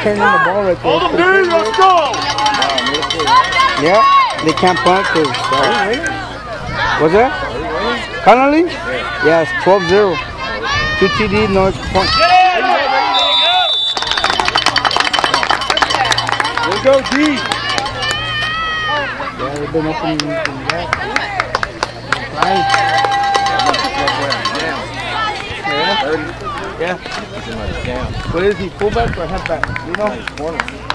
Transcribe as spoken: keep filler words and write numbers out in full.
turning the ball right there. Hold them, dude. Let's go. Yeah, they can't punt because. Uh, what's that? Connolly? Yeah, it's twelve zero. Two T D, no extra point. There you go, D. Yeah, they've been opening that. Yeah. Yeah. What is he, fullback or halfback? You know?